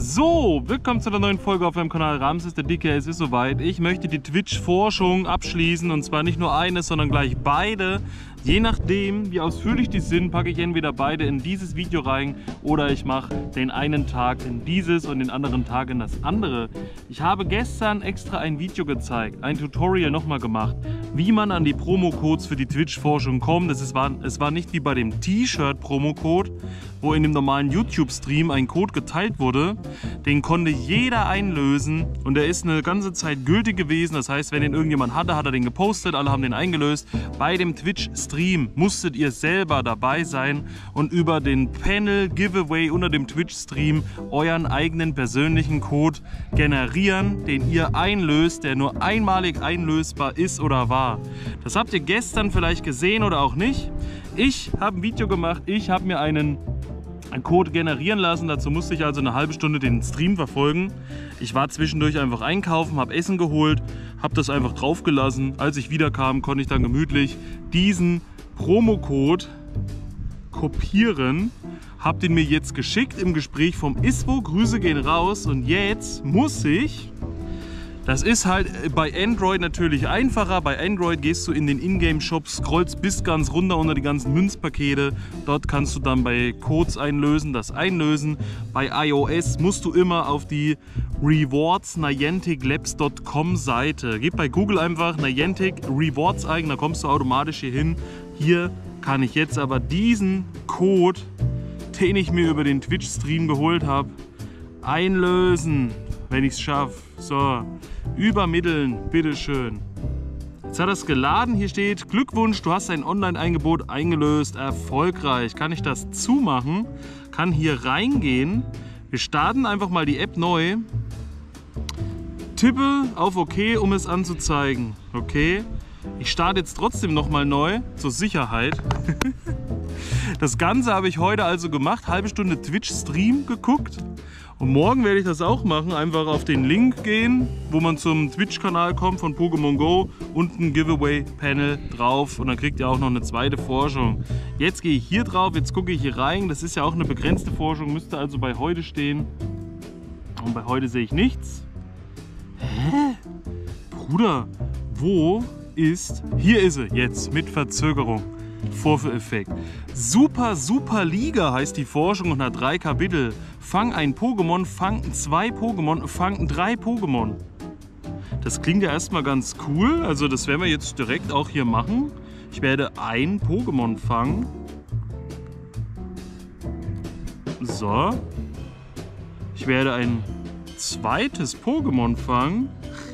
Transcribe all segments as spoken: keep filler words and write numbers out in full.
So, willkommen zu einer neuen Folge auf meinem Kanal Ramses der Dicke. Es ist soweit. Ich möchte die Twitch-Forschung abschließen und zwar nicht nur eine, sondern gleich beide. Je nachdem, wie ausführlich die sind, packe ich entweder beide in dieses Video rein oder ich mache den einen Tag in dieses und den anderen Tag in das andere. Ich habe gestern extra ein Video gezeigt, ein Tutorial nochmal gemacht, wie man an die Promo-Codes für die Twitch-Forschung kommt. Das ist, war, es war nicht wie bei dem T-Shirt-Promo-Code, wo in dem normalen YouTube-Stream ein Code geteilt wurde. Den konnte jeder einlösen und der ist eine ganze Zeit gültig gewesen. Das heißt, wenn den irgendjemand hatte, hat er den gepostet, alle haben den eingelöst. Bei dem Twitch-Stream musstet ihr selber dabei sein und über den Panel-Giveaway unter dem Twitch-Stream euren eigenen persönlichen Code generieren, den ihr einlöst, der nur einmalig einlösbar ist oder war. Das habt ihr gestern vielleicht gesehen oder auch nicht. Ich habe ein Video gemacht, ich habe mir einen einen Code generieren lassen. Dazu musste ich also eine halbe Stunde den Stream verfolgen. Ich war zwischendurch einfach einkaufen, habe Essen geholt, habe das einfach draufgelassen. Als ich wiederkam, konnte ich dann gemütlich diesen Promo-Code kopieren. Habe den mir jetzt geschickt im Gespräch vom Iswo. Grüße gehen raus. Und jetzt muss ich... Das ist halt bei Android natürlich einfacher. Bei Android gehst du in den Ingame-Shop, scrollst bis ganz runter unter die ganzen Münzpakete. Dort kannst du dann bei Codes einlösen, das einlösen. Bei iOS musst du immer auf die rewards niantic labs punkt com Seite. Gib bei Google einfach Niantic Rewards ein, da kommst du automatisch hier hin. Hier kann ich jetzt aber diesen Code, den ich mir über den Twitch-Stream geholt habe, einlösen, wenn ich es schaffe. So, übermitteln, bitteschön. Jetzt hat er es geladen, hier steht: Glückwunsch, du hast ein Online-Angebot eingelöst, erfolgreich. Kann ich das zumachen? Kann hier reingehen. Wir starten einfach mal die App neu. Tippe auf OK, um es anzuzeigen. Okay. Ich starte jetzt trotzdem nochmal neu, zur Sicherheit. Das Ganze habe ich heute also gemacht, halbe Stunde Twitch-Stream geguckt. Und morgen werde ich das auch machen, einfach auf den Link gehen, wo man zum Twitch-Kanal kommt von Pokémon Go, unten Giveaway-Panel drauf und dann kriegt ihr auch noch eine zweite Forschung. Jetzt gehe ich hier drauf, jetzt gucke ich hier rein, das ist ja auch eine begrenzte Forschung, müsste also bei heute stehen. Und bei heute sehe ich nichts. Hä? Bruder, wo ist... Hier ist sie, jetzt mit Verzögerung. Vorführeffekt. Super, super Liga heißt die Forschung und hat drei Kapitel. Fang ein Pokémon, fang zwei Pokémon, fang drei Pokémon. Das klingt ja erstmal ganz cool. Also das werden wir jetzt direkt auch hier machen. Ich werde ein Pokémon fangen. So. Ich werde ein zweites Pokémon fangen.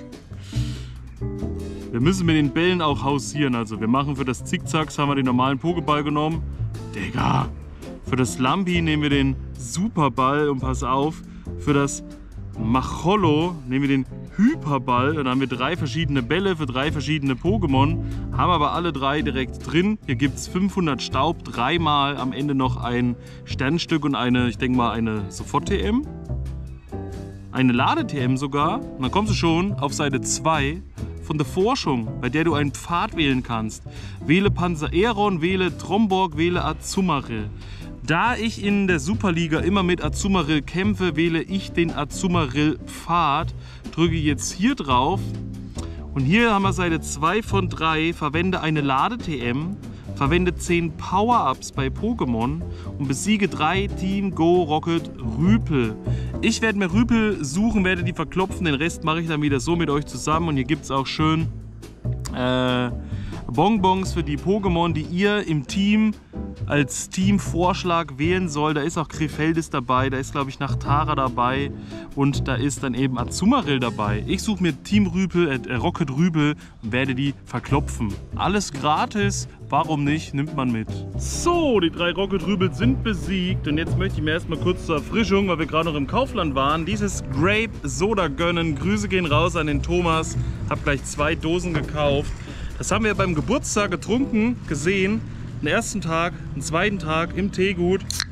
Wir müssen mit den Bällen auch hausieren. Also wir machen für das Zickzacks haben wir den normalen Pokéball genommen. Digga! Für das Lampi nehmen wir den Superball und pass auf, für das Machollo nehmen wir den Hyperball. Dann haben wir drei verschiedene Bälle für drei verschiedene Pokémon. Haben aber alle drei direkt drin. Hier gibt es fünfhundert Staub, dreimal am Ende noch ein Sternstück und eine, ich denke mal, eine Sofort-T M. Eine Lade-T M sogar. Und dann kommst du schon auf Seite zwei. Von der Forschung, bei der du einen Pfad wählen kannst. Wähle Panzer-Aeron, wähle Tromborg, wähle Azumarill. Da ich in der Superliga immer mit Azumarill kämpfe, wähle ich den Azumarill-Pfad. Drücke jetzt hier drauf. Und hier haben wir Seite zwei von drei. Verwende eine Lade-T M. Verwende zehn Power-Ups bei Pokémon und besiege drei Team Go Rocket Rüpel. Ich werde mir Rüpel suchen, werde die verklopfen, den Rest mache ich dann wieder so mit euch zusammen. Und hier gibt es auch schön äh, Bonbons für die Pokémon, die ihr im Team als Teamvorschlag wählen soll. Da ist auch Krefeldis dabei, da ist glaube ich Nachtara dabei und da ist dann eben Azumarill dabei. Ich suche mir Team Rüpel, äh, Rocket Rüpel und werde die verklopfen. Alles gratis, warum nicht, nimmt man mit. So, die drei Rocket Rüpel sind besiegt und jetzt möchte ich mir erstmal kurz zur Erfrischung, weil wir gerade noch im Kaufland waren, dieses Grape Soda gönnen. Grüße gehen raus an den Thomas, habe gleich zwei Dosen gekauft. Das haben wir beim Geburtstag getrunken, gesehen. Den ersten Tag, den zweiten Tag im Teegut.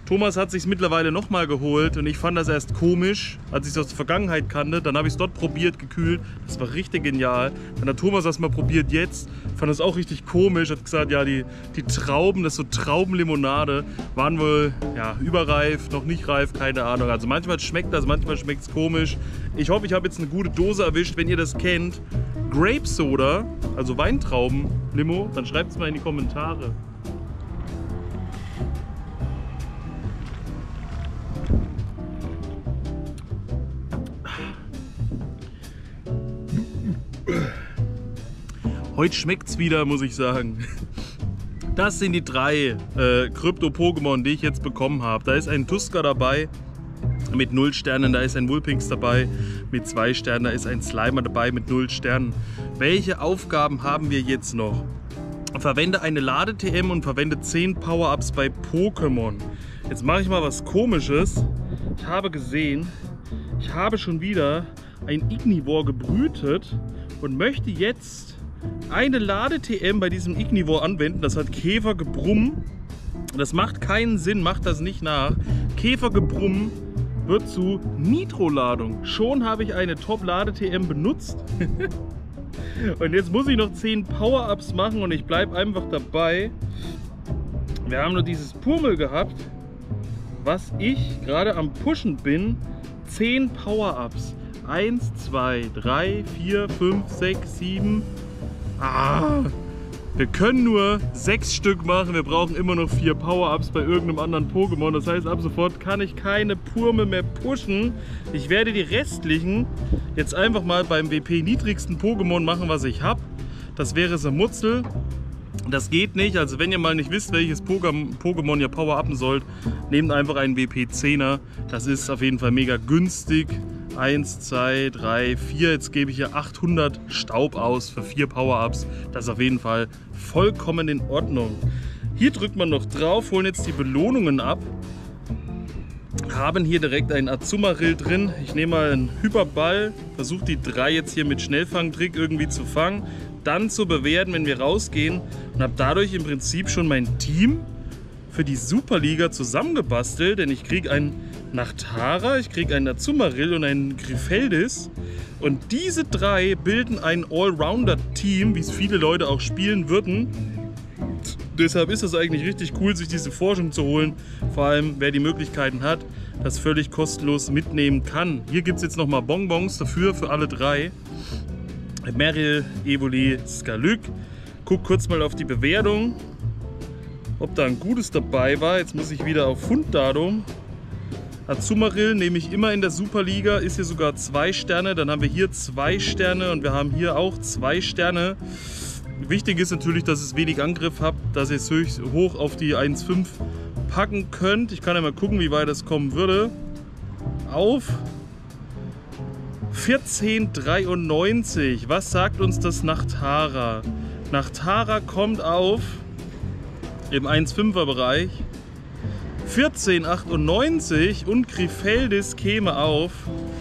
Thomas hat sich mittlerweile nochmal geholt und ich fand das erst komisch, als ich es aus der Vergangenheit kannte. Dann habe ich es dort probiert, gekühlt. Das war richtig genial. Dann hat Thomas das mal probiert jetzt, fand das auch richtig komisch. Hat gesagt, ja, die, die Trauben, das ist so Traubenlimonade, waren wohl ja, überreif, noch nicht reif, keine Ahnung. Also manchmal schmeckt das, manchmal schmeckt es komisch. Ich hoffe, ich habe jetzt eine gute Dose erwischt. Wenn ihr das kennt, Grape Soda, also Weintraubenlimo, dann schreibt es mal in die Kommentare. Heute schmeckt es wieder, muss ich sagen. Das sind die drei äh, Krypto-Pokémon, die ich jetzt bekommen habe. Da ist ein Tusker dabei mit null Sternen, da ist ein Vulpix dabei mit zwei Sternen, da ist ein Slimer dabei mit null Sternen. Welche Aufgaben haben wir jetzt noch? Verwende eine Lade-T M und verwende zehn Power-Ups bei Pokémon. Jetzt mache ich mal was Komisches. Ich habe gesehen, ich habe schon wieder ein Ignivore gebrütet und möchte jetzt eine Lade-T M bei diesem Ignivore anwenden. Das hat Käfergebrumm. Das macht keinen Sinn, macht das nicht nach. Käfergebrumm wird zu Nitro-Ladung. Schon habe ich eine Top-Lade-T M benutzt. Und jetzt muss ich noch zehn Power-Ups machen und ich bleibe einfach dabei. Wir haben nur dieses Purmel gehabt, was ich gerade am Pushen bin. zehn Power-Ups. eins, zwei, drei, vier, fünf, sechs, sieben. Ah, wir können nur sechs Stück machen, wir brauchen immer noch vier Power-Ups bei irgendeinem anderen Pokémon. Das heißt, ab sofort kann ich keine Purme mehr pushen. Ich werde die restlichen jetzt einfach mal beim W P-niedrigsten Pokémon machen, was ich habe. Das wäre Samutzel. Das geht nicht, also wenn ihr mal nicht wisst, welches Pokémon ihr Power-Upen sollt, nehmt einfach einen W P zehner. Das ist auf jeden Fall mega günstig. eins, zwei, drei, vier. Jetzt gebe ich hier achthundert Staub aus für vier Power-Ups. Das ist auf jeden Fall vollkommen in Ordnung. Hier drückt man noch drauf, holen jetzt die Belohnungen ab. Haben hier direkt einen Azumarill drin. Ich nehme mal einen Hyperball, versuche die drei jetzt hier mit Schnellfangtrick irgendwie zu fangen. Dann zu bewerten, wenn wir rausgehen. Und habe dadurch im Prinzip schon mein Team für die Superliga zusammengebastelt. Denn ich kriege einen Nachtara, ich kriege einen Azumarill und einen Griffeldis. Und diese drei bilden ein Allrounder-Team, wie es viele Leute auch spielen würden. Deshalb ist es eigentlich richtig cool, sich diese Forschung zu holen. Vor allem, wer die Möglichkeiten hat, das völlig kostenlos mitnehmen kann. Hier gibt es jetzt nochmal Bonbons dafür, für alle drei. Marill, Evoli, Skalyk. Guck kurz mal auf die Bewertung, ob da ein gutes dabei war. Jetzt muss ich wieder auf Funddatum. Azumarill nehme ich immer in der Superliga, ist hier sogar zwei Sterne. Dann haben wir hier zwei Sterne und wir haben hier auch zwei Sterne. Wichtig ist natürlich, dass es wenig Angriff hat, dass ihr es höchst hoch auf die eins Komma fünf packen könnt. Ich kann ja mal gucken, wie weit das kommen würde. Auf vierzehn Komma dreiundneunzig. Was sagt uns das Nachtara? Nachtara kommt auf im eins Komma fünfer Bereich vierzehn Komma achtundneunzig und Griffeldis käme auf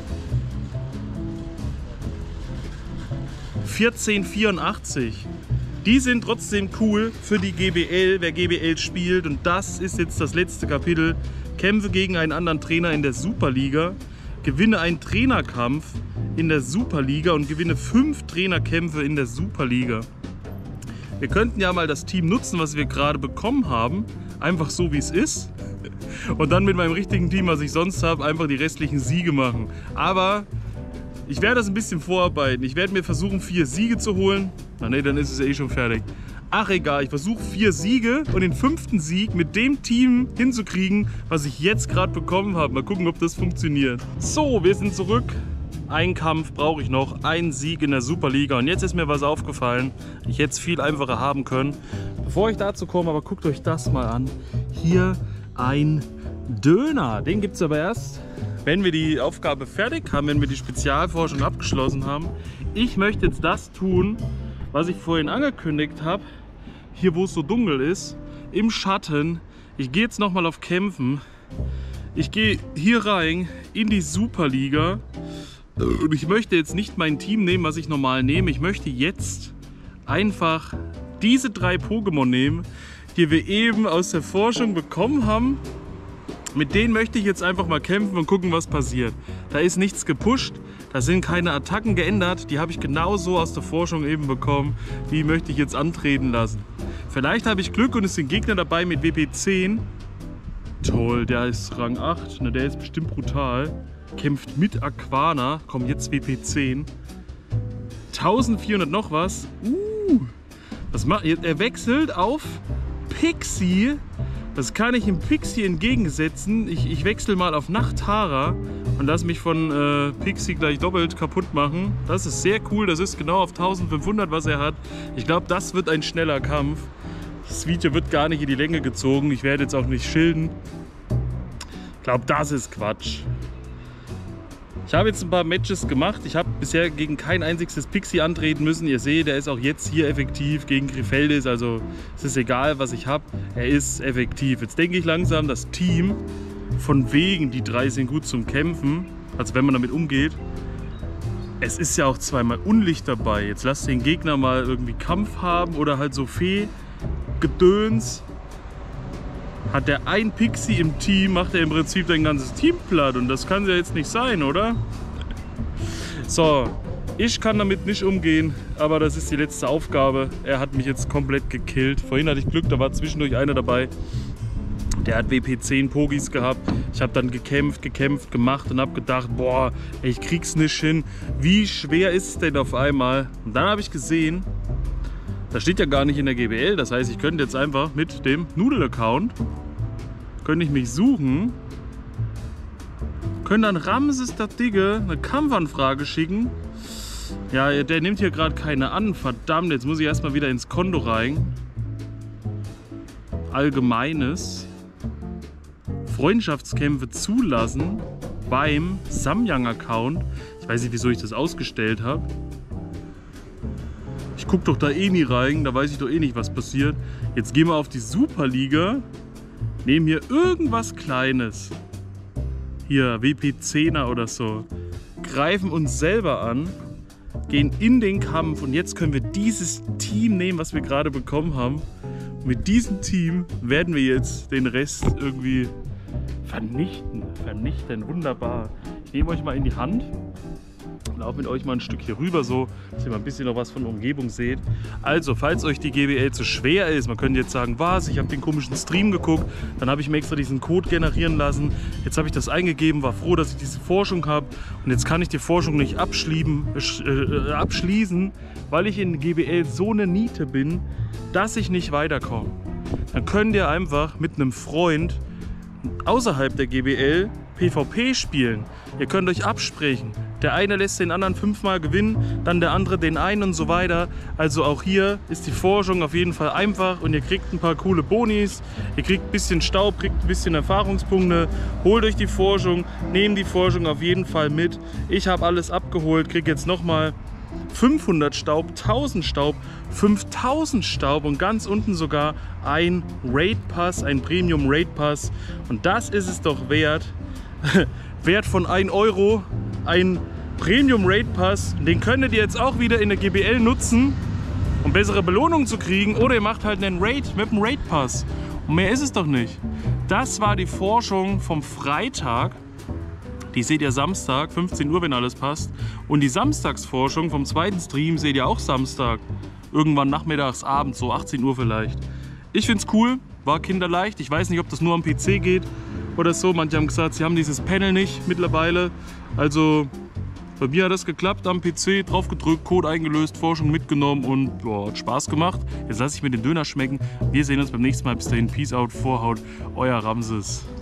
vierzehn Komma vierundachtzig. Die sind trotzdem cool für die G B L, wer G B L spielt. Und das ist jetzt das letzte Kapitel. Kämpfe gegen einen anderen Trainer in der Superliga. Gewinne einen Trainerkampf in der Superliga und gewinne fünf Trainerkämpfe in der Superliga. Wir könnten ja mal das Team nutzen, was wir gerade bekommen haben. Einfach so, wie es ist. Und dann mit meinem richtigen Team, was ich sonst habe, einfach die restlichen Siege machen. Aber ich werde das ein bisschen vorarbeiten. Ich werde mir versuchen, vier Siege zu holen. Na ne, dann ist es ja eh schon fertig. Ach egal, ich versuche vier Siege und den fünften Sieg mit dem Team hinzukriegen, was ich jetzt gerade bekommen habe. Mal gucken, ob das funktioniert. So, wir sind zurück. Einen Kampf brauche ich noch, einen Sieg in der Superliga. Und jetzt ist mir was aufgefallen. Ich hätte es viel einfacher haben können. Bevor ich dazu komme, aber guckt euch das mal an. Hier ein Döner. Den gibt es aber erst, wenn wir die Aufgabe fertig haben, wenn wir die Spezialforschung abgeschlossen haben. Ich möchte jetzt das tun, was ich vorhin angekündigt habe. Hier, wo es so dunkel ist, im Schatten. Ich gehe jetzt nochmal auf Kämpfen. Ich gehe hier rein in die Superliga. Und ich möchte jetzt nicht mein Team nehmen, was ich normal nehme. Ich möchte jetzt einfach diese drei Pokémon nehmen, die wir eben aus der Forschung bekommen haben. Mit denen möchte ich jetzt einfach mal kämpfen und gucken, was passiert. Da ist nichts gepusht, da sind keine Attacken geändert. Die habe ich genauso aus der Forschung eben bekommen. Die möchte ich jetzt antreten lassen. Vielleicht habe ich Glück und es sind Gegner dabei mit W P zehn. Toll, der ist Rang acht. Na, der ist bestimmt brutal. Kämpft mit Aquana. Komm, jetzt W P zehn. eintausendvierhundert noch was. Uh, was macht er? Er wechselt auf Pixie. Das kann ich im Pixie entgegensetzen. Ich, ich wechsle mal auf Nachtara und lasse mich von äh, Pixie gleich doppelt kaputt machen. Das ist sehr cool. Das ist genau auf eintausendfünfhundert, was er hat. Ich glaube, das wird ein schneller Kampf. Das Video wird gar nicht in die Länge gezogen. Ich werde jetzt auch nicht schilden. Ich glaube, das ist Quatsch. Ich habe jetzt ein paar Matches gemacht. Ich habe bisher gegen kein einziges Pixie antreten müssen. Ihr seht, der ist auch jetzt hier effektiv gegen Grifeldis. Also es ist egal, was ich habe. Er ist effektiv. Jetzt denke ich langsam, das Team, von wegen, die drei sind gut zum Kämpfen. Also wenn man damit umgeht. Es ist ja auch zweimal Unlicht dabei. Jetzt lasst den Gegner mal irgendwie Kampf haben oder halt so Fee-Gedöns. Hat der ein Pixie im Team, macht er im Prinzip dein ganzes Team platt. Und das kann ja jetzt nicht sein, oder? So, ich kann damit nicht umgehen, aber das ist die letzte Aufgabe. Er hat mich jetzt komplett gekillt. Vorhin hatte ich Glück, da war zwischendurch einer dabei. Der hat W P zehn Pogis gehabt. Ich habe dann gekämpft, gekämpft, gemacht und habe gedacht, boah, ich krieg's nicht hin. Wie schwer ist es denn auf einmal? Und dann habe ich gesehen, das steht ja gar nicht in der G B L, das heißt, ich könnte jetzt einfach mit dem Noodle-Account, könnte ich mich suchen, könnte dann Ramses der Digge eine Kampfanfrage schicken. Ja, der nimmt hier gerade keine an, verdammt, jetzt muss ich erstmal wieder ins Konto rein. Allgemeines. Freundschaftskämpfe zulassen beim Samyang-Account. Ich weiß nicht, wieso ich das ausgestellt habe. Ich gucke doch da eh nie rein, da weiß ich doch eh nicht, was passiert. Jetzt gehen wir auf die Superliga, nehmen hier irgendwas Kleines. Hier, W P zehner oder so. Greifen uns selber an, gehen in den Kampf und jetzt können wir dieses Team nehmen, was wir gerade bekommen haben. Und mit diesem Team werden wir jetzt den Rest irgendwie vernichten. Vernichten, wunderbar. Ich nehme euch mal in die Hand. Laufe mit euch mal ein Stück hier rüber, so dass ihr mal ein bisschen noch was von der Umgebung seht. Also, falls euch die G B L zu schwer ist, man könnte jetzt sagen, was, ich habe den komischen Stream geguckt, dann habe ich mir extra diesen Code generieren lassen. Jetzt habe ich das eingegeben, war froh, dass ich diese Forschung habe und jetzt kann ich die Forschung nicht abschließen, äh, abschließen, weil ich in G B L so eine Niete bin, dass ich nicht weiterkomme. Dann könnt ihr einfach mit einem Freund außerhalb der G B L PvP spielen. Ihr könnt euch absprechen. Der eine lässt den anderen fünfmal gewinnen, dann der andere den einen und so weiter. Also auch hier ist die Forschung auf jeden Fall einfach und ihr kriegt ein paar coole Bonis. Ihr kriegt ein bisschen Staub, kriegt ein bisschen Erfahrungspunkte. Holt euch die Forschung, nehmt die Forschung auf jeden Fall mit. Ich habe alles abgeholt, kriege jetzt nochmal fünfhundert Staub, tausend Staub, fünftausend Staub und ganz unten sogar ein Raid Pass, ein Premium Raid Pass. Und das ist es doch wert. Wert von ein Euro, ein Premium Raid Pass. Den könntet ihr jetzt auch wieder in der G B L nutzen, um bessere Belohnungen zu kriegen. Oder ihr macht halt einen Raid mit dem Raid Pass. Und mehr ist es doch nicht. Das war die Forschung vom Freitag. Die seht ihr Samstag, fünfzehn Uhr, wenn alles passt. Und die Samstagsforschung vom zweiten Stream seht ihr auch Samstag. Irgendwann nachmittags, abends, so achtzehn Uhr vielleicht. Ich find's cool, war kinderleicht. Ich weiß nicht, ob das nur am P C geht oder so. Manche haben gesagt, sie haben dieses Panel nicht mittlerweile. Also bei mir hat das geklappt, am P C drauf gedrückt, Code eingelöst, Forschung mitgenommen und boah, hat Spaß gemacht. Jetzt lasse ich mir den Döner schmecken. Wir sehen uns beim nächsten Mal. Bis dahin, Peace out, Vorhaut, euer Ramses.